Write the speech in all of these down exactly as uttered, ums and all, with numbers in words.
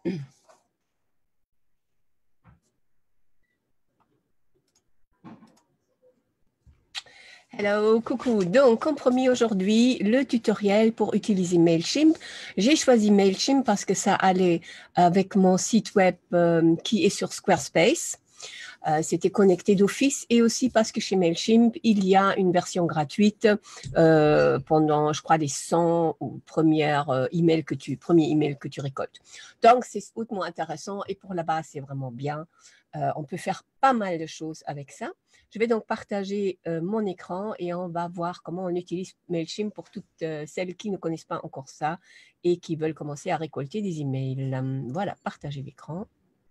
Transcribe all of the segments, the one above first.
Hello, coucou. Donc, comme promis aujourd'hui, le tutoriel pour utiliser Mailchimp. J'ai choisi Mailchimp parce que ça allait avec mon site web euh, qui est sur Squarespace. Euh, C'était connecté d'office et aussi parce que chez Mailchimp, il y a une version gratuite euh, pendant, je crois, les cent ou premières euh, emails que tu, premiers emails que tu récoltes. Donc, c'est hautement intéressant et pour la base, c'est vraiment bien. Euh, on peut faire pas mal de choses avec ça. Je vais donc partager euh, mon écran et on va voir comment on utilise Mailchimp pour toutes euh, celles qui ne connaissent pas encore ça et qui veulent commencer à récolter des emails. Euh, voilà, partager l'écran.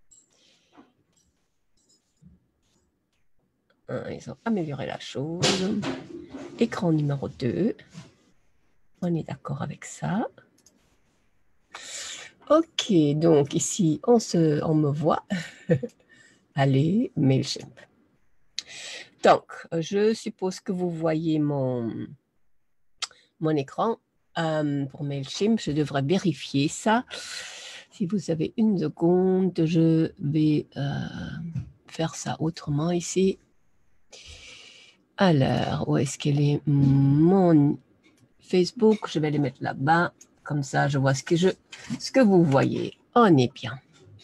Ils ont amélioré la chose. Écran numéro deux. On est d'accord avec ça. Ok, donc ici, on, se, on me voit. Allez, Mailchimp. Donc, je suppose que vous voyez mon, mon écran euh, pour Mailchimp. Je devrais vérifier ça. Si vous avez une seconde, je vais euh, faire ça autrement ici. Alors, où est-ce qu'elle est mon Facebook? Je vais les mettre là-bas. Comme ça, je vois ce que, je, ce que vous voyez. On est bien.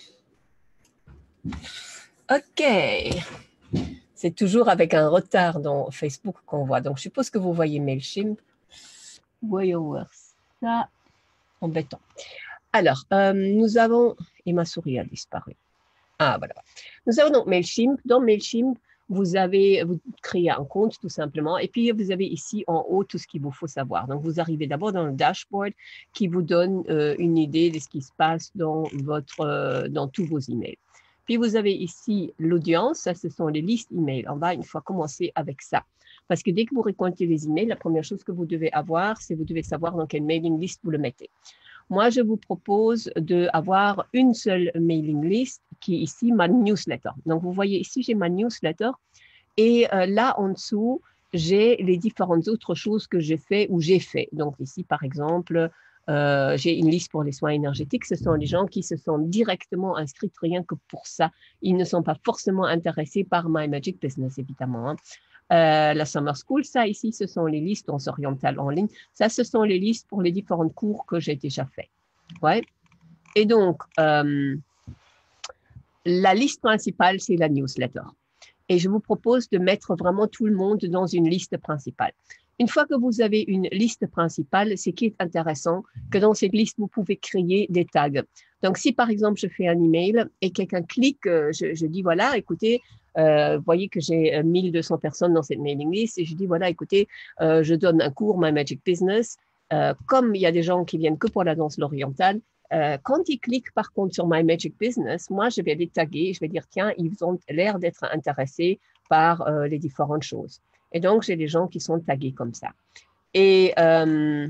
OK. C'est toujours avec un retard dans Facebook qu'on voit. Donc, je suppose que vous voyez Mailchimp. Voyons voir ça. Embêtant. Alors, euh, nous avons... Et ma souris a disparu. Ah, voilà. Nous avons donc Mailchimp. Dans Mailchimp, vous avez, vous créez un compte tout simplement. Et puis, vous avez ici en haut tout ce qu'il vous faut savoir. Donc, vous arrivez d'abord dans le dashboard qui vous donne euh, une idée de ce qui se passe dans, votre, euh, dans tous vos emails. Puis, vous avez ici l'audience. Ça, ce sont les listes emails. On va une fois commencer avec ça. Parce que dès que vous récoltez les emails, la première chose que vous devez avoir, c'est vous devez savoir dans quelle mailing list vous le mettez. Moi, je vous propose d'avoir une seule mailing list qui est ici ma newsletter. Donc, vous voyez ici, j'ai ma newsletter et euh, là en dessous, j'ai les différentes autres choses que j'ai fait ou j'ai fait. Donc, ici, par exemple, euh, j'ai une liste pour les soins énergétiques. Ce sont les gens qui se sont directement inscrits rien que pour ça. Ils ne sont pas forcément intéressés par My Magic Business, évidemment. Hein. Euh, la Summer School, ça ici, ce sont les listes, on s'orientale en ligne. Ça, ce sont les listes pour les différents cours que j'ai déjà fait. Ouais. Et donc, euh, la liste principale, c'est la newsletter. Et je vous propose de mettre vraiment tout le monde dans une liste principale. Une fois que vous avez une liste principale, ce qui est intéressant, que dans cette liste, vous pouvez créer des tags. Donc, si par exemple, je fais un email et quelqu'un clique, je, je dis, voilà, écoutez, euh, vous voyez que j'ai mille deux cents personnes dans cette mailing list et je dis, voilà, écoutez, euh, je donne un cours, My Magic Business. Euh, comme il y a des gens qui viennent que pour la danse l'orientale, euh, quand ils cliquent par contre sur My Magic Business, moi, je vais les taguer, je vais dire, tiens, ils ont l'air d'être intéressés par euh, les différentes choses. Et donc, j'ai des gens qui sont tagués comme ça. Et euh,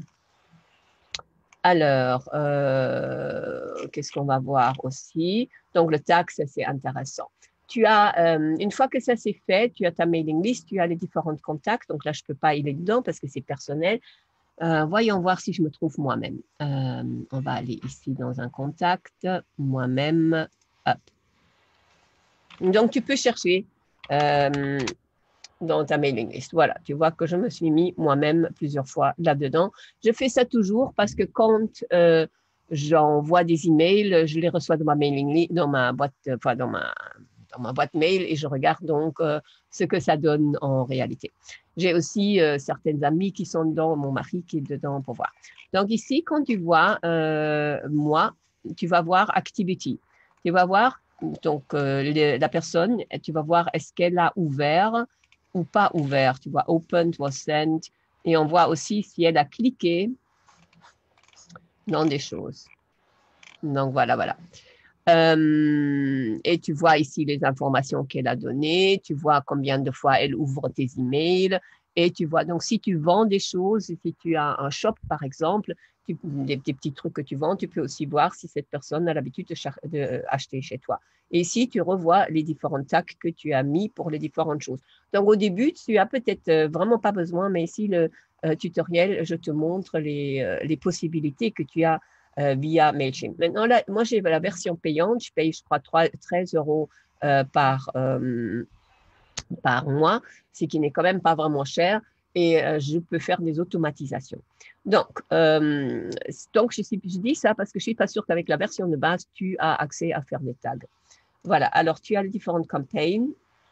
alors, euh, qu'est-ce qu'on va voir aussi? Donc, le tag, ça, c'est intéressant. Tu as, euh, une fois que ça c'est fait, tu as ta mailing list, tu as les différents contacts. Donc là, je ne peux pas y aller dedans parce que c'est personnel. Euh, voyons voir si je me trouve moi-même. Euh, on va aller ici dans un contact, moi-même. Hop. Donc, tu peux chercher euh, dans ta mailing list. Voilà, tu vois que je me suis mis moi-même plusieurs fois là-dedans. Je fais ça toujours parce que quand euh, j'envoie des emails, je les reçois dans ma mailing list, dans ma boîte, enfin dans ma dans ma boîte mail et je regarde donc euh, ce que ça donne en réalité. J'ai aussi euh, certaines amies qui sont dedans, mon mari qui est dedans pour voir. Donc ici, quand tu vois euh, moi, tu vas voir activity. Tu vas voir donc euh, les, la personne, tu vas voir est-ce qu'elle a ouvert ou pas ouvert. Tu vois opened, was sent et on voit aussi si elle a cliqué dans des choses. Donc voilà, voilà. Euh, et tu vois ici les informations qu'elle a données, tu vois combien de fois elle ouvre tes emails, et tu vois, donc si tu vends des choses, si tu as un shop par exemple, tu, des, des petits trucs que tu vends, tu peux aussi voir si cette personne a l'habitude d'acheter chez toi. Et ici, tu revois les différents tags que tu as mis pour les différentes choses. Donc au début, tu as peut-être vraiment pas besoin, mais ici le euh, tutoriel, je te montre les, euh, les possibilités que tu as euh, via MailChimp. Maintenant, là, moi, j'ai la version payante. Je paye, je crois, treize euros euh, par, euh, par mois, ce qui n'est quand même pas vraiment cher. Et euh, je peux faire des automatisations. Donc, euh, donc je, je dis ça parce que je ne suis pas sûre qu'avec la version de base, tu as accès à faire des tags. Voilà, alors tu as les différentes campagnes.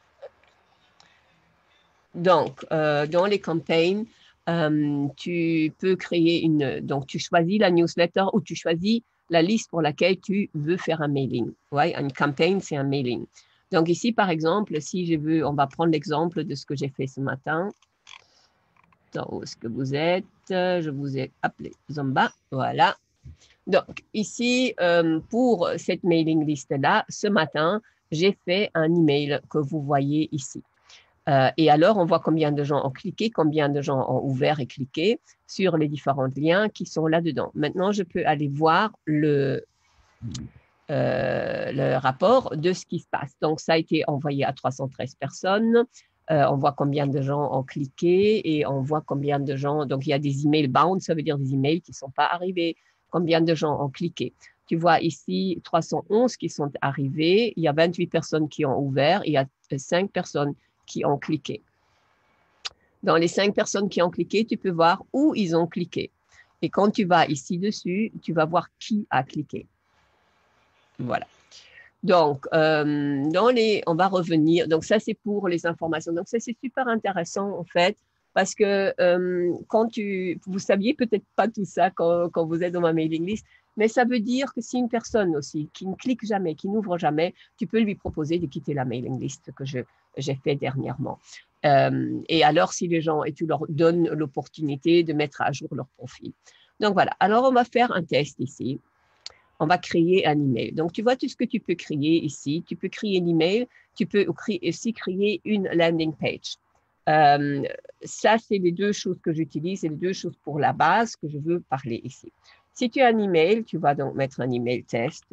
Donc, euh, dans les campagnes, euh, tu peux créer une... Donc, tu choisis la newsletter ou tu choisis la liste pour laquelle tu veux faire un mailing. Ouais, une campagne, c'est un mailing. Donc, ici, par exemple, si je veux, on va prendre l'exemple de ce que j'ai fait ce matin. Donc, où est-ce que vous êtes? Je vous ai appelé Zomba. Voilà. Donc, ici, euh, pour cette mailing list-là, ce matin, j'ai fait un email que vous voyez ici. Euh, et alors, on voit combien de gens ont cliqué, combien de gens ont ouvert et cliqué sur les différents liens qui sont là-dedans. Maintenant, je peux aller voir le, euh, le rapport de ce qui se passe. Donc, ça a été envoyé à trois cent treize personnes. Euh, on voit combien de gens ont cliqué et on voit combien de gens... Donc, il y a des emails bound, ça veut dire des emails qui ne sont pas arrivés. Combien de gens ont cliqué. Tu vois ici trois cent onze qui sont arrivés. Il y a vingt-huit personnes qui ont ouvert. Il y a cinq personnes qui ont cliqué. Dans les cinq personnes qui ont cliqué, tu peux voir où ils ont cliqué. Et quand tu vas ici dessus, tu vas voir qui a cliqué. Voilà. Donc, euh, dans les, on va revenir. Donc, ça, c'est pour les informations. Donc, ça, c'est super intéressant, en fait, parce que euh, quand tu, vous saviez peut-être pas tout ça quand, quand vous êtes dans ma mailing list, mais ça veut dire que si une personne aussi qui ne clique jamais, qui n'ouvre jamais, tu peux lui proposer de quitter la mailing list que je, j'ai fait dernièrement. Euh, et alors, si les gens, et tu leur donnes l'opportunité de mettre à jour leur profil. Donc, voilà. Alors, on va faire un test ici. On va créer un email. Donc, tu vois tout ce que tu peux créer ici. Tu peux créer un email. Tu peux aussi créer une landing page. Euh, ça, c'est les deux choses que j'utilise. C'est les deux choses pour la base que je veux parler ici. Si tu as un email, tu vas donc mettre un email test.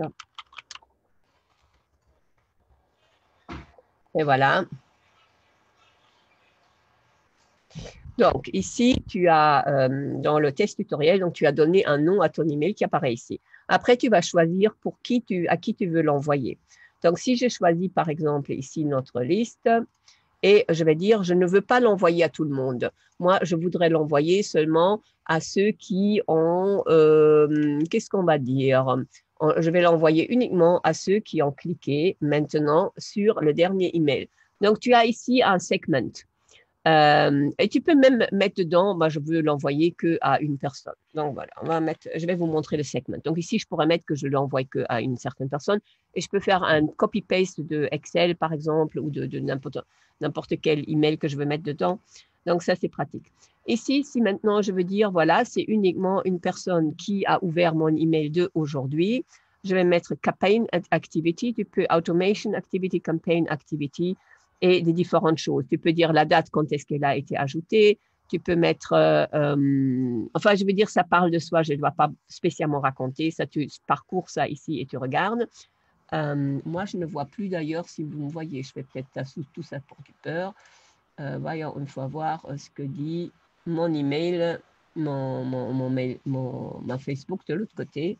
Et voilà. Donc, ici, tu as, euh, dans le test tutoriel, donc tu as donné un nom à ton email qui apparaît ici. Après, tu vas choisir pour qui tu, à qui tu veux l'envoyer. Donc, si j'ai choisi, par exemple, ici, notre liste, et je vais dire, je ne veux pas l'envoyer à tout le monde. Moi, je voudrais l'envoyer seulement à ceux qui ont, euh, qu'est-ce qu'on va dire? Je vais l'envoyer uniquement à ceux qui ont cliqué maintenant sur le dernier email. Donc, tu as ici un segment. Euh, et tu peux même mettre dedans, moi je veux l'envoyer qu'à une personne. Donc voilà, on va mettre, je vais vous montrer le segment. Donc ici, je pourrais mettre que je l'envoie qu'à une certaine personne et je peux faire un copy-paste de Excel par exemple ou de, de n'importe, n'importe quel email que je veux mettre dedans. Donc ça, c'est pratique. Ici, si maintenant je veux dire, voilà, c'est uniquement une personne qui a ouvert mon email de aujourd'hui, je vais mettre campaign activity, tu peux automation activity, campaign activity, et des différentes choses. Tu peux dire la date quand est-ce qu'elle a été ajoutée. Tu peux mettre, euh, euh, enfin, je veux dire, ça parle de soi. Je ne dois pas spécialement raconter. Ça, tu parcours ça ici et tu regardes. Euh, moi, je ne vois plus d'ailleurs si vous me voyez. Je fais peut-être tout ça pour du peur. Euh, voyons, une fois voir ce que dit mon email, mon, mon, mon, mail, mon, mon Facebook de l'autre côté.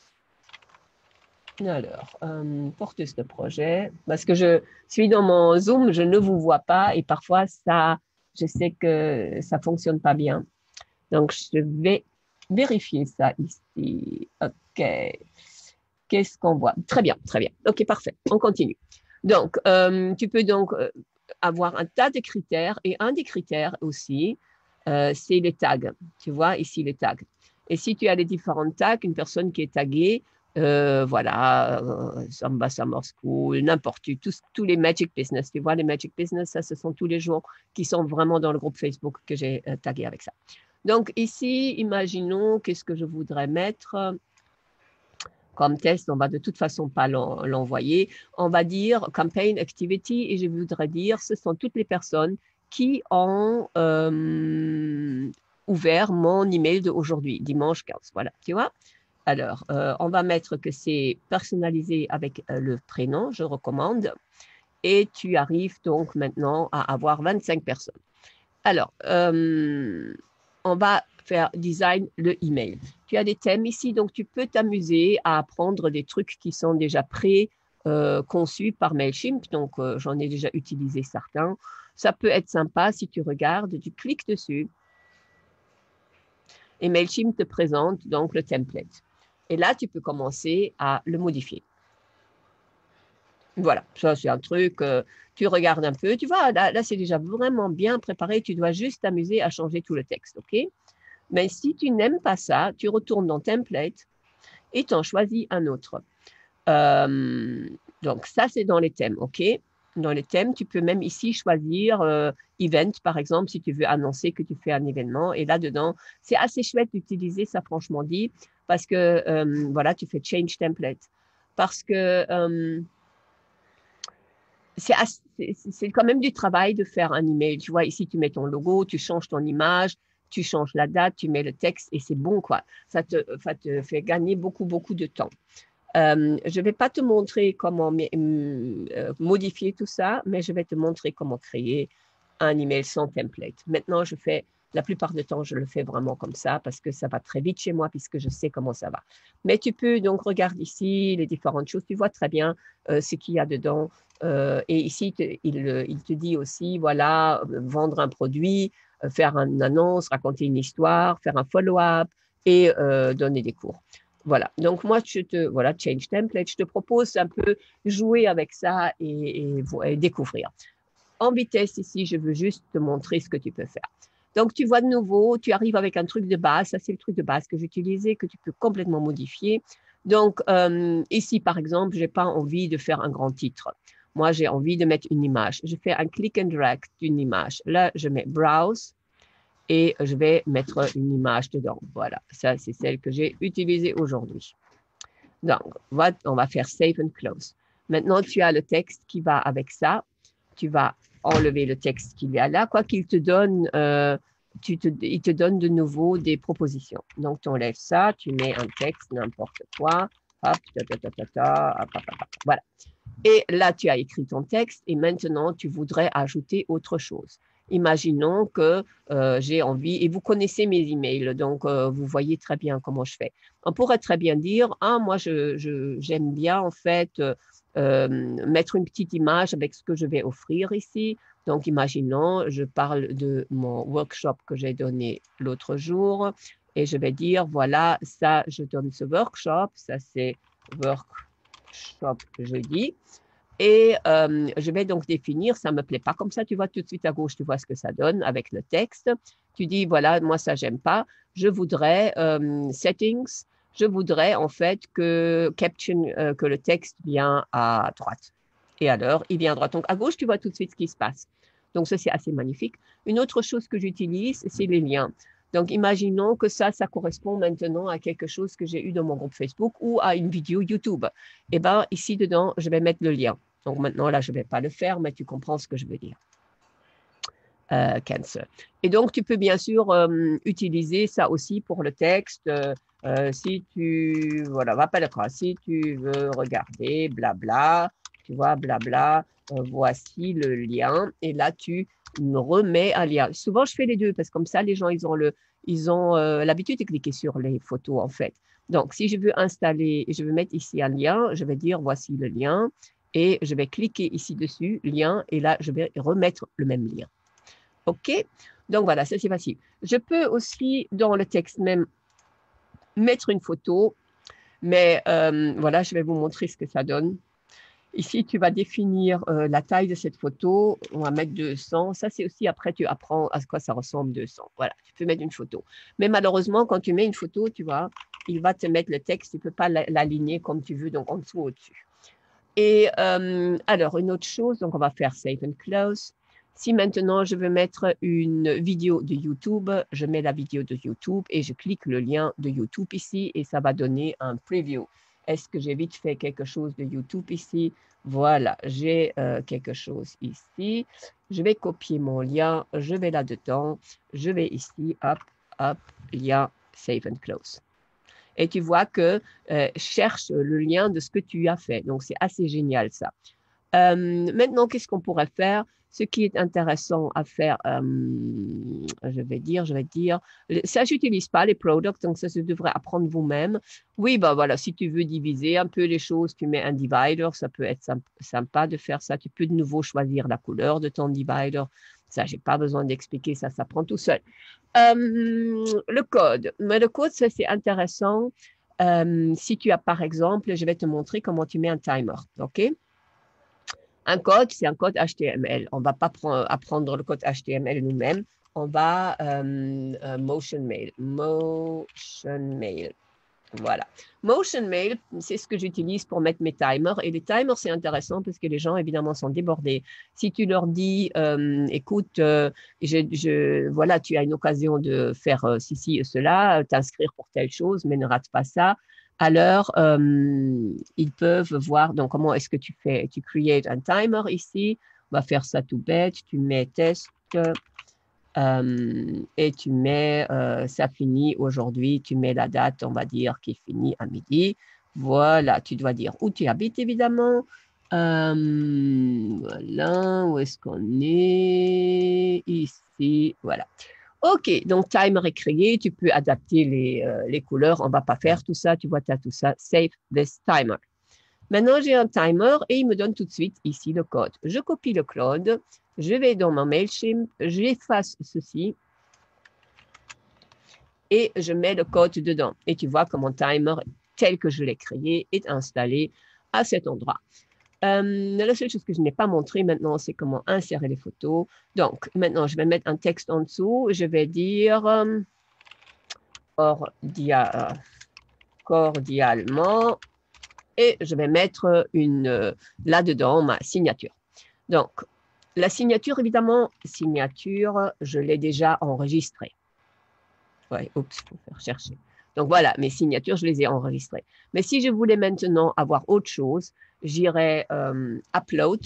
Alors, euh, porteuse de projet, parce que je suis dans mon Zoom, je ne vous vois pas et parfois, ça, je sais que ça ne fonctionne pas bien. Donc, je vais vérifier ça ici. OK. Qu'est-ce qu'on voit? Très bien, très bien. OK, parfait. On continue. Donc, euh, tu peux donc avoir un tas de critères et un des critères aussi, euh, c'est les tags. Tu vois ici les tags. Et si tu as les différents tags, une personne qui est taguée, Euh, voilà, euh, Zomba Summer School, n'importe où, tous, tous les Magic Business. Tu vois, les Magic Business, ça, ce sont tous les jours qui sont vraiment dans le groupe Facebook que j'ai euh, tagué avec ça. Donc, ici, imaginons qu'est-ce que je voudrais mettre comme test. On va de toute façon pas l'envoyer. On va dire Campaign Activity et je voudrais dire ce sont toutes les personnes qui ont euh, ouvert mon email d'aujourd'hui, dimanche quinze. Voilà, tu vois. Alors, euh, on va mettre que c'est personnalisé avec euh, le prénom, je recommande. Et tu arrives donc maintenant à avoir vingt-cinq personnes. Alors, euh, on va faire design le email. Tu as des thèmes ici, donc tu peux t'amuser à apprendre des trucs qui sont déjà prêts, euh, conçus par MailChimp. Donc, euh, j'en ai déjà utilisé certains. Ça peut être sympa si tu regardes, tu cliques dessus et MailChimp te présente donc le template. Et là, tu peux commencer à le modifier. Voilà, ça c'est un truc, euh, tu regardes un peu, tu vois, là, là c'est déjà vraiment bien préparé, tu dois juste t'amuser à changer tout le texte, ok? Mais si tu n'aimes pas ça, tu retournes dans Template et tu en choisis un autre. Euh, donc ça c'est dans les thèmes, ok? Dans les thèmes, tu peux même ici choisir euh, Event, par exemple, si tu veux annoncer que tu fais un événement. Et là-dedans, c'est assez chouette d'utiliser ça, franchement dit, parce que, euh, voilà, tu fais Change Template. Parce que... Euh, c'est quand même du travail de faire un email. Tu vois, ici, tu mets ton logo, tu changes ton image, tu changes la date, tu mets le texte et c'est bon, quoi. Ça te, ça te fait gagner beaucoup, beaucoup de temps. Euh, je ne vais pas te montrer comment euh, modifier tout ça, mais je vais te montrer comment créer un email sans template. Maintenant, je fais, la plupart du temps, je le fais vraiment comme ça parce que ça va très vite chez moi puisque je sais comment ça va. Mais tu peux donc regarder ici les différentes choses. Tu vois très bien euh, ce qu'il y a dedans. Euh, et ici, te, il, il, te dit aussi, voilà, vendre un produit, euh, faire une annonce, raconter une histoire, faire un follow-up et euh, donner des cours. Voilà, donc moi, je te, voilà, Change Template, je te propose un peu jouer avec ça et, et, et découvrir. En vitesse ici, je veux juste te montrer ce que tu peux faire. Donc, tu vois de nouveau, tu arrives avec un truc de base. Ça, c'est le truc de base que j'utilisais, que tu peux complètement modifier. Donc, euh, ici, par exemple, je n'ai pas envie de faire un grand titre. Moi, j'ai envie de mettre une image. Je fais un click and drag d'une image. Là, je mets Browse et je vais mettre une image dedans. Voilà, ça, c'est celle que j'ai utilisée aujourd'hui. Donc, on va faire Save and Close. Maintenant, tu as le texte qui va avec ça. Tu vas enlever le texte qu'il y a là, quoi qu'il te donne, euh, tu te, il te donne de nouveau des propositions. Donc, tu enlèves ça, tu mets un texte, n'importe quoi, hop, ta, ta, ta, ta, ta, hop, hop, hop, voilà. Et là, tu as écrit ton texte et maintenant, tu voudrais ajouter autre chose. Imaginons que euh, j'ai envie, et vous connaissez mes emails, donc euh, vous voyez très bien comment je fais. On pourrait très bien dire, ah, moi, je, je, j'aime bien en fait euh, mettre une petite image avec ce que je vais offrir ici. Donc, imaginons, je parle de mon workshop que j'ai donné l'autre jour et je vais dire, voilà, ça, je donne ce workshop, ça c'est workshop jeudi. Et euh, je vais donc définir, ça ne me plaît pas comme ça, tu vois tout de suite à gauche, tu vois ce que ça donne avec le texte. Tu dis, voilà, moi ça, j'aime pas. Je voudrais euh, settings, je voudrais en fait que caption, euh, que le texte vient à droite. Et alors, il vient à droite. Donc à gauche, tu vois tout de suite ce qui se passe. Donc ça, c'est assez magnifique. Une autre chose que j'utilise, c'est les liens. Donc, imaginons que ça, ça correspond maintenant à quelque chose que j'ai eu dans mon groupe Facebook ou à une vidéo YouTube. Eh bien, ici dedans, je vais mettre le lien. Donc, maintenant, là, je ne vais pas le faire, mais tu comprends ce que je veux dire. Euh, cancel. Et donc, tu peux bien sûr euh, utiliser ça aussi pour le texte. Euh, si tu, voilà, va pas l'écran. Si tu veux regarder, blabla, tu vois, blabla, euh, voici le lien. Et là, tu me remets un lien. Souvent, je fais les deux parce que comme ça, les gens, ils ont le, ils ont euh, l'habitude de cliquer sur les photos, en fait. Donc, si je veux installer, je veux mettre ici un lien, je vais dire voici le lien et je vais cliquer ici dessus, lien, et là, je vais remettre le même lien. OK? Donc, voilà, ça, c'est facile. Je peux aussi, dans le texte même, mettre une photo, mais euh, voilà, je vais vous montrer ce que ça donne. Ici, tu vas définir euh, la taille de cette photo. On va mettre deux cents. Ça, c'est aussi après, tu apprends à quoi ça ressemble deux cents. Voilà, tu peux mettre une photo. Mais malheureusement, quand tu mets une photo, tu vois, il va te mettre le texte. Tu ne peux pas l'aligner comme tu veux, donc en dessous, au-dessus. Et euh, alors, une autre chose, donc on va faire Save and Close. Si maintenant je veux mettre une vidéo de YouTube, je mets la vidéo de YouTube et je clique le lien de YouTube ici et ça va donner un preview. Est-ce que j'ai vite fait quelque chose de YouTube ici? Voilà, j'ai euh, quelque chose ici. Je vais copier mon lien, je vais là-dedans, je vais ici, hop, hop, lien, Save and Close. Et tu vois que euh, cherche le lien de ce que tu as fait. Donc, c'est assez génial ça. Euh, maintenant, qu'est-ce qu'on pourrait faire? ce qui est intéressant à faire, euh, je vais dire, je vais dire, ça, j'utilise pas les products, donc ça, je devrais apprendre vous-même. Oui, bah voilà, si tu veux diviser un peu les choses, tu mets un divider, ça peut être sympa de faire ça. Tu peux de nouveau choisir la couleur de ton divider. Ça, j'ai pas besoin d'expliquer, ça, ça prend tout seul. Euh, le code, mais le code, ça, c'est intéressant. Euh, si tu as, par exemple, je vais te montrer comment tu mets un timer, OK? Un code, c'est un code H T M L. On ne va pas apprendre le code H T M L nous-mêmes. On va euh, euh, Motion Mail. Motion Mail. Voilà. Motion Mail, c'est ce que j'utilise pour mettre mes timers. Et les timers, c'est intéressant parce que les gens, évidemment, sont débordés. Si tu leur dis, euh, écoute, euh, je, je, voilà, tu as une occasion de faire euh, ceci et cela, t'inscrire pour telle chose, mais ne rate pas ça. Alors, euh, ils peuvent voir, donc, comment est-ce que tu fais? Tu create un timer ici. On va faire ça tout bête. Tu mets test. Euh, et tu mets, euh, ça finit aujourd'hui, tu mets la date, on va dire, qui finit à midi. Voilà, tu dois dire où tu habites, évidemment. Euh, voilà, où est-ce qu'on est? Ici, voilà. OK, donc timer est créé, tu peux adapter les, euh, les couleurs, on ne va pas faire tout ça, tu vois, tu as tout ça, save this timer. Maintenant, j'ai un timer et il me donne tout de suite ici le code. Je copie le code, je vais dans mon MailChimp, j'efface ceci et je mets le code dedans. Et tu vois que mon timer, tel que je l'ai créé, est installé à cet endroit. Euh, la seule chose que je n'ai pas montré maintenant, c'est comment insérer les photos. Donc, maintenant, je vais mettre un texte en dessous. Je vais dire euh, cordia, cordialement. Et je vais mettre une euh, là-dedans ma signature. Donc, la signature, évidemment, signature, je l'ai déjà enregistrée. Ouais, oups, il faut faire chercher. Donc voilà, mes signatures, je les ai enregistrées. Mais si je voulais maintenant avoir autre chose, j'irai euh, upload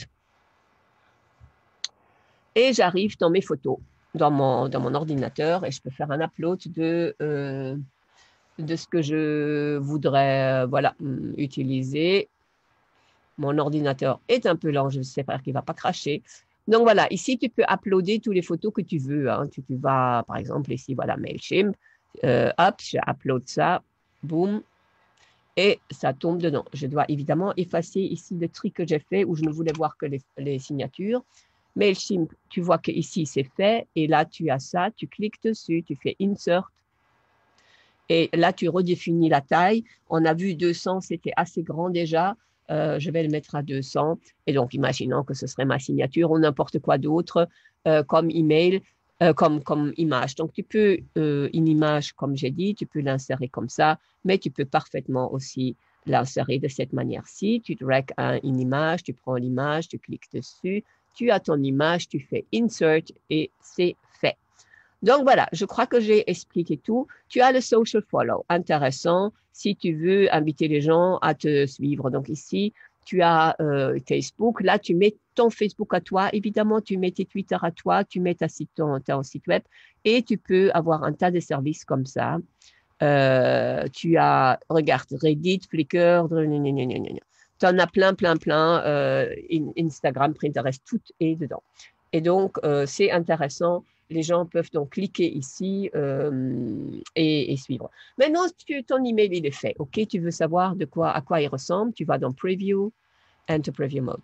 et j'arrive dans mes photos, dans mon, dans mon ordinateur et je peux faire un upload de, euh, de ce que je voudrais euh, voilà, utiliser. Mon ordinateur est un peu lent, je sais pas qu'il ne va pas cracher. Donc voilà, ici, tu peux uploader toutes les photos que tu veux. Hein. Tu, tu vas, par exemple, ici, voilà, MailChimp. Euh, hop, je upload ça, boum, et ça tombe dedans. Je dois évidemment effacer ici le truc que j'ai fait où je ne voulais voir que les, les signatures. MailChimp, tu vois que ici, c'est fait. Et là, tu as ça, tu cliques dessus, tu fais Insert. Et là, tu redéfinis la taille. On a vu deux cents, c'était assez grand déjà. Euh, je vais le mettre à deux cents. Et donc, imaginons que ce serait ma signature ou n'importe quoi d'autre euh, comme email, euh, comme, comme image. Donc, tu peux, euh, une image, comme j'ai dit, tu peux l'insérer comme ça, mais tu peux parfaitement aussi l'insérer de cette manière-ci. Tu drags un, une image, tu prends l'image, tu cliques dessus, tu as ton image, tu fais Insert et c'est fait. Donc voilà, je crois que j'ai expliqué tout. Tu as le social follow, intéressant, si tu veux inviter les gens à te suivre. Donc ici, tu as euh, Facebook. Là, tu mets ton Facebook à toi. Évidemment, tu mets tes Twitter à toi, tu mets ta site, ton, ton site web et tu peux avoir un tas de services comme ça. Euh, tu as, regarde, Reddit, Flickr, tu en as plein, plein, plein. Euh, Instagram, Pinterest, tout est dedans. Et donc, euh, c'est intéressant. Les gens peuvent donc cliquer ici euh, et, et suivre. Maintenant, tu, ton email, il est fait. OK, tu veux savoir de quoi, à quoi il ressemble. Tu vas dans Preview, Enter Preview Mode.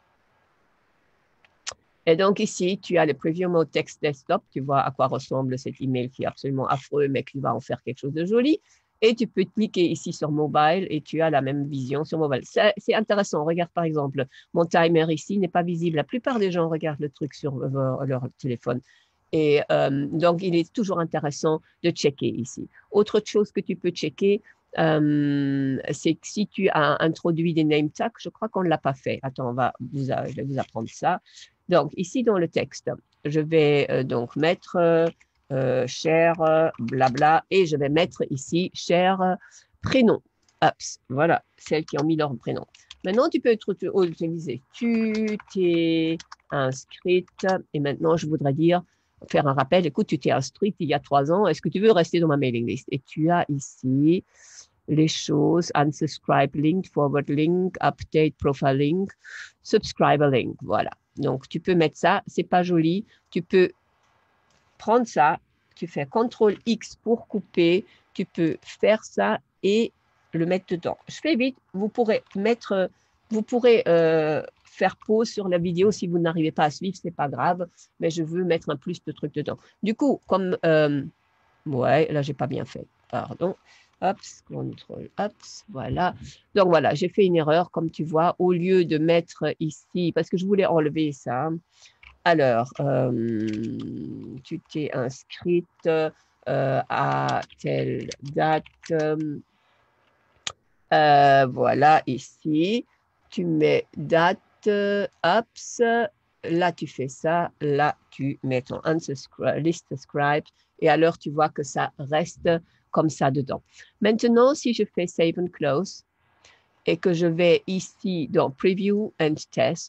Et donc ici, tu as le Preview Mode Text Desktop. Tu vois à quoi ressemble cet email qui est absolument affreux, mais qui va en faire quelque chose de joli. Et tu peux cliquer ici sur Mobile et tu as la même vision sur Mobile. C'est intéressant. Regarde par exemple, mon timer ici n'est pas visible. La plupart des gens regardent le truc sur leur, leur téléphone. Et euh, donc, il est toujours intéressant de checker ici. Autre chose que tu peux checker, euh, c'est que si tu as introduit des name tags, je crois qu'on ne l'a pas fait. Attends, on va vous, je vais vous apprendre ça. Donc, ici dans le texte, je vais euh, donc mettre euh, euh, cher euh, blabla et je vais mettre ici cher euh, prénom. Ups, voilà, celles qui ont mis leur prénom. Maintenant, tu peux utiliser tu t'es inscrite et maintenant, je voudrais dire faire un rappel, écoute, tu t'es inscrite il y a trois ans, est-ce que tu veux rester dans ma mailing list? Et tu as ici les choses, unsubscribe link, forward link, update profile link, subscriber link, voilà. Donc, tu peux mettre ça, c'est pas joli. Tu peux prendre ça, tu fais contrôle X pour couper, tu peux faire ça et le mettre dedans. Je fais vite, vous pourrez mettre, vous pourrez euh, faire pause sur la vidéo si vous n'arrivez pas à suivre, c'est pas grave, mais je veux mettre un plus de trucs dedans. Du coup, comme, euh, ouais, là, j'ai pas bien fait, pardon. Hop, contrôle, hop, voilà. Donc voilà, j'ai fait une erreur, comme tu vois, au lieu de mettre ici, parce que je voulais enlever ça. Alors, euh, tu t'es inscrite euh, à telle date. Euh, voilà, ici, tu mets date, euh, apps. Là, tu fais ça. Là, tu mets ton unsubscribe, list subscribe. Et alors, tu vois que ça reste comme ça dedans. Maintenant, si je fais Save and Close et que je vais ici dans Preview and Test,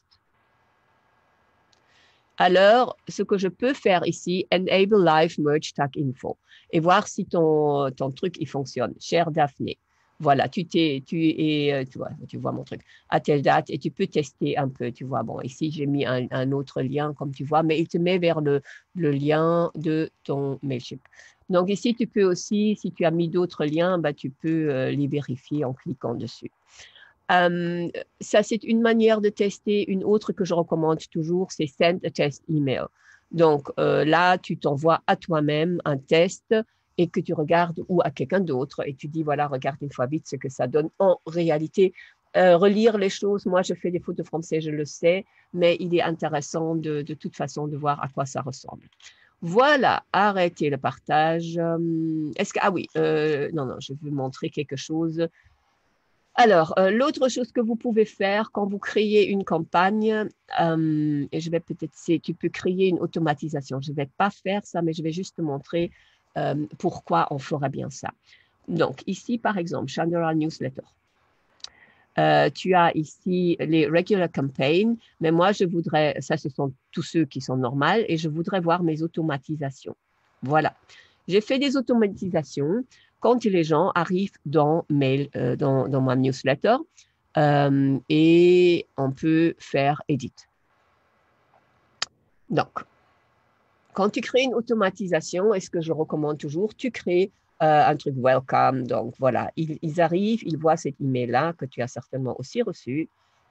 alors, ce que je peux faire ici, Enable Live Merge Tag Info et voir si ton, ton truc il fonctionne. Cher Daphné, voilà, tu, t'es, tu, es, tu, vois, tu vois mon truc à telle date et tu peux tester un peu. Tu vois, bon, ici, j'ai mis un, un autre lien, comme tu vois, mais il te met vers le, le lien de ton Mailchimp. Donc, ici, tu peux aussi, si tu as mis d'autres liens, bah, tu peux euh, les vérifier en cliquant dessus. Euh, ça, c'est une manière de tester. Une autre que je recommande toujours, c'est Send a Test Email. Donc euh, là, tu t'envoies à toi-même un test et que tu regardes ou à quelqu'un d'autre et tu dis, voilà, regarde une fois vite ce que ça donne en réalité. Euh, relire les choses, moi, je fais des fautes de français, je le sais, mais il est intéressant de, de toute façon de voir à quoi ça ressemble. Voilà, arrêtez le partage. Est-ce que, ah oui, euh, non, non, je veux montrer quelque chose. Alors, euh, l'autre chose que vous pouvez faire quand vous créez une campagne, euh, et je vais peut-être, c'est, tu peux créer une automatisation. Je ne vais pas faire ça, mais je vais juste te montrer euh, pourquoi on ferait bien ça. Donc, ici, par exemple, Chandra Newsletter. Euh, tu as ici les regular campaigns, mais moi, je voudrais, ça, ce sont tous ceux qui sont normaux, et je voudrais voir mes automatisations. Voilà. J'ai fait des automatisations quand les gens arrivent dans, mail, euh, dans, dans ma newsletter euh, et on peut faire edit. Donc, quand tu crées une automatisation, est-ce que je recommande toujours, tu crées euh, un truc welcome. Donc, voilà, ils, ils arrivent, ils voient cet email-là que tu as certainement aussi reçu.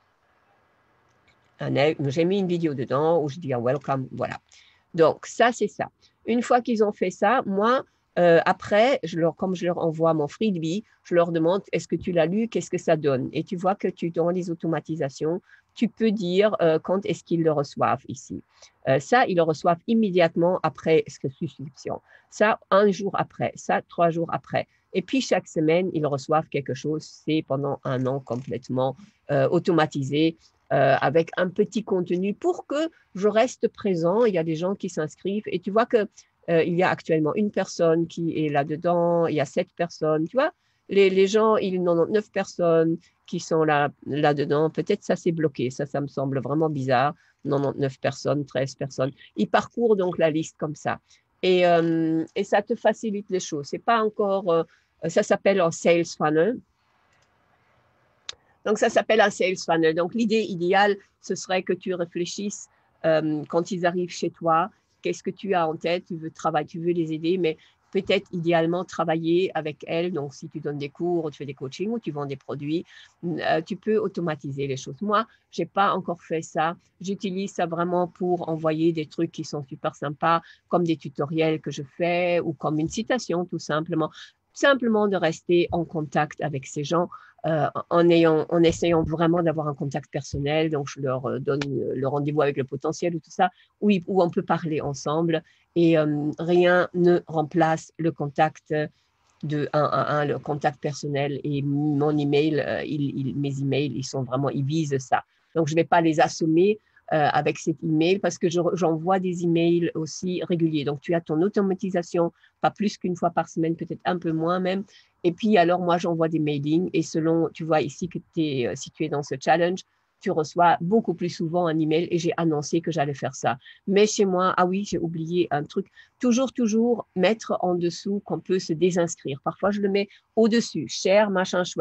J'ai mis une vidéo dedans où je dis un welcome, voilà. Donc, ça, c'est ça. Une fois qu'ils ont fait ça, moi, euh, après, je leur, comme je leur envoie mon freebie, je leur demande, est-ce que tu l'as lu, qu'est-ce que ça donne? Et tu vois que tu, dans les automatisations, tu peux dire euh, quand est-ce qu'ils le reçoivent ici. Euh, ça, ils le reçoivent immédiatement après cette subscription. Ça, un jour après. Ça, trois jours après. Et puis, chaque semaine, ils reçoivent quelque chose. C'est pendant un an complètement euh, automatisé. Euh, avec un petit contenu pour que je reste présent. Il y a des gens qui s'inscrivent et tu vois qu'il euh, y a actuellement une personne qui est là-dedans, il y a sept personnes, tu vois. Les, les gens, il y en a neuf personnes qui sont là, là-dedans. Peut-être ça s'est bloqué, ça, ça me semble vraiment bizarre. quatre-vingt-dix-neuf personnes, treize personnes. Ils parcourent donc la liste comme ça. Et, euh, et ça te facilite les choses. C'est pas encore, euh, ça s'appelle un sales funnel. Donc, ça s'appelle un sales funnel. Donc, l'idée idéale, ce serait que tu réfléchisses euh, quand ils arrivent chez toi, qu'est-ce que tu as en tête, tu veux travailler, tu veux les aider, mais peut-être idéalement travailler avec elles. Donc, si tu donnes des cours, tu fais des coachings ou tu vends des produits, euh, tu peux automatiser les choses. Moi, je n'ai pas encore fait ça. J'utilise ça vraiment pour envoyer des trucs qui sont super sympas, comme des tutoriels que je fais ou comme une citation, tout simplement. Simplement de rester en contact avec ces gens. Euh, en, ayant, en essayant vraiment d'avoir un contact personnel. Donc, je leur donne le rendez-vous avec le potentiel ou tout ça, où, où on peut parler ensemble et euh, rien ne remplace le contact de un à un, le contact personnel. Et mon email, euh, il, il, mes emails, ils sont vraiment, ils visent ça. Donc, je ne vais pas les assommer euh, avec cet email parce que j'envoie des emails aussi réguliers. Donc, tu as ton automatisation, pas plus qu'une fois par semaine, peut-être un peu moins même. Et puis, alors, moi, j'envoie des mailings et selon, tu vois ici que tu es euh, situé dans ce challenge, tu reçois beaucoup plus souvent un email et j'ai annoncé que j'allais faire ça. Mais chez moi, ah oui, j'ai oublié un truc. Toujours, toujours mettre en dessous qu'on peut se désinscrire. Parfois, je le mets au-dessus. Cher, machin chouette.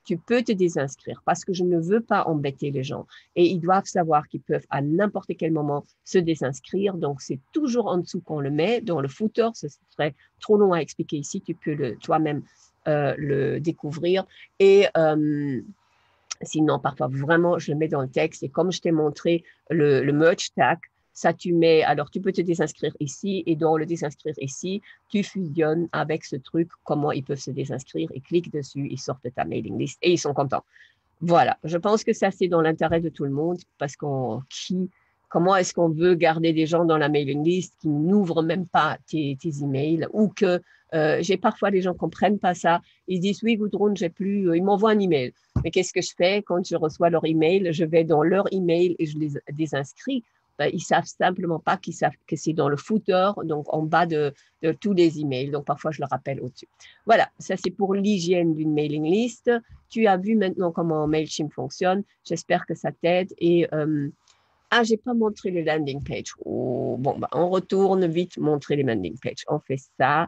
tu peux te désinscrire parce que je ne veux pas embêter les gens. Et ils doivent savoir qu'ils peuvent à n'importe quel moment se désinscrire. Donc, c'est toujours en dessous qu'on le met. Dans le footer, ce serait trop long à expliquer ici. Tu peux le, toi-même euh, le découvrir. Et euh, sinon, parfois, vraiment, je le mets dans le texte. Et comme je t'ai montré le, le merge tag, ça, tu mets, alors tu peux te désinscrire ici et dans le désinscrire ici, tu fusionnes avec ce truc, comment ils peuvent se désinscrire et clique dessus, ils sortent de ta mailing list et ils sont contents. Voilà, je pense que ça, c'est dans l'intérêt de tout le monde parce qu'on, qui, comment est-ce qu'on veut garder des gens dans la mailing list qui n'ouvrent même pas tes, tes emails ou que euh, j'ai parfois des gens qui ne comprennent pas ça. Ils disent, oui, Gudrun, j'ai plus, euh, ils m'envoient un email. Mais qu'est-ce que je fais quand je reçois leur email? Je vais dans leur email et je les désinscris. Ben, ils savent simplement pas qu'ils savent que c'est dans le footer, donc en bas de, de tous les emails. Donc, parfois, je le rappelle au-dessus. Voilà, ça, c'est pour l'hygiène d'une mailing list. Tu as vu maintenant comment MailChimp fonctionne. J'espère que ça t'aide. Et, euh, ah, j'ai pas montré le landing page. Oh, bon, ben, on retourne vite montrer les landing pages. On fait ça.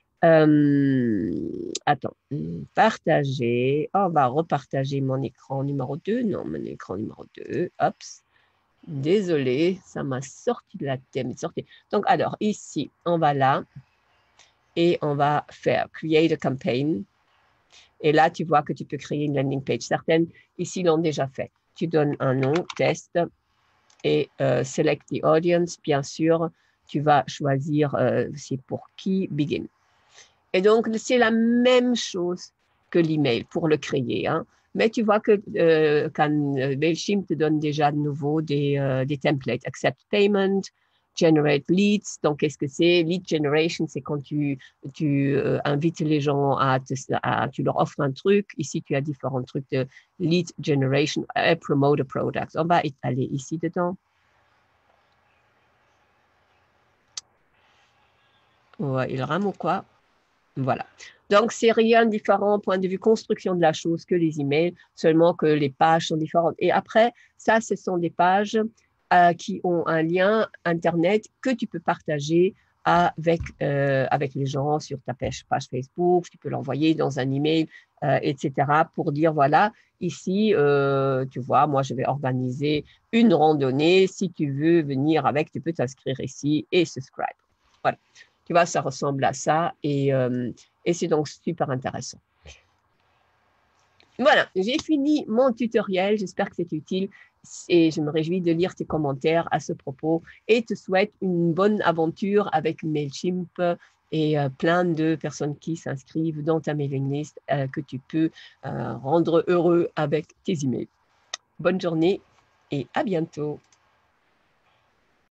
Euh, attends, partager. Oh, on va repartager mon écran numéro deux. Non, mon écran numéro deux. Hop. Désolée, ça m'a sorti de la tête. Sorti. Donc, alors, ici, on va là et on va faire Create a Campaign. Et là, tu vois que tu peux créer une landing page. Certaines, ici, l'ont déjà fait. Tu donnes un nom, test, et euh, Select the Audience. Bien sûr, tu vas choisir, euh, c'est pour qui, Begin. Et donc, c'est la même chose que l'email pour le créer. Hein. Mais tu vois que euh, quand MailChimp te donne déjà de nouveau des, euh, des templates. Accept payment, generate leads. Donc, qu'est-ce que c'est? Lead generation, c'est quand tu, tu euh, invites les gens à, te, à, tu leur offres un truc. Ici, tu as différents trucs de lead generation et promote a product. On va aller ici dedans. Ouais, il rame ou quoi? Voilà. Donc, c'est rien de différent point de vue construction de la chose que les emails, seulement que les pages sont différentes. Et après, ça, ce sont des pages euh, qui ont un lien Internet que tu peux partager avec, euh, avec les gens sur ta page, page Facebook. Tu peux l'envoyer dans un email, euh, et cetera pour dire, voilà, ici, euh, tu vois, moi, je vais organiser une randonnée. Si tu veux venir avec, tu peux t'inscrire ici et subscribe. Voilà. Tu vois, ça ressemble à ça et, euh, et c'est donc super intéressant. Voilà, j'ai fini mon tutoriel. J'espère que c'est utile et je me réjouis de lire tes commentaires à ce propos et te souhaite une bonne aventure avec MailChimp et euh, plein de personnes qui s'inscrivent dans ta mailing list euh, que tu peux euh, rendre heureux avec tes emails. Bonne journée et à bientôt.